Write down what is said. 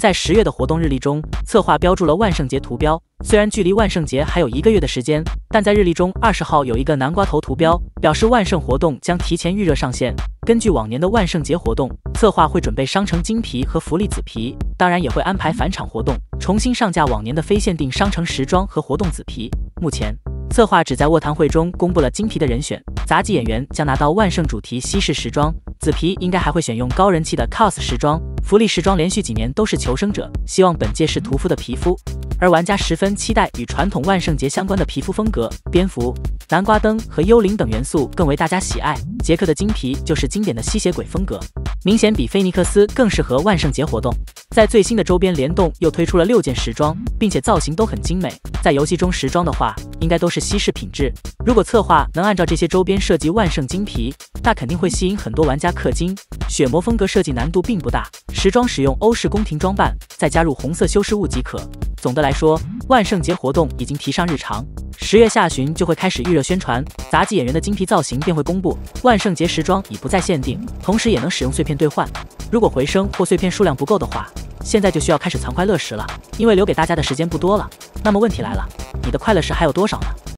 在10月的活动日历中，策划标注了万圣节图标。虽然距离万圣节还有1个月的时间，但在日历中20号有一个南瓜头图标，表示万圣活动将提前预热上线。根据往年的万圣节活动，策划会准备商城金皮和福利紫皮，当然也会安排返场活动，重新上架往年的非限定商城时装和活动紫皮。目前，策划只在卧谈会中公布了金皮的人选，杂技演员将拿到万圣主题西式时装，紫皮应该还会选用高人气的 cos 时装，福利时装连续几年都是求生者，希望本届是屠夫的皮肤。而玩家十分期待与传统万圣节相关的皮肤风格，蝙蝠、南瓜灯和幽灵等元素更为大家喜爱。杰克的金皮就是经典的吸血鬼风格，明显比菲尼克斯更适合万圣节活动。在最新的周边联动又推出了6件时装，并且造型都很精美。在游戏中时装的话，应该都是西式品质。如果策划能按照这些周边设计万圣金皮，那肯定会吸引很多玩家氪金。血魔风格设计难度并不大，时装使用欧式宫廷装扮，再加入红色修饰物即可。总的来说，万圣节活动已经提上日常，10月下旬就会开始预热宣传，杂技演员的金皮造型便会公布。万圣节时装已不再限定，同时也能使用碎片兑换。如果回声或碎片数量不够的话，现在就需要开始藏快乐石了，因为留给大家的时间不多了。那么问题来了，你的快乐石还有多少呢？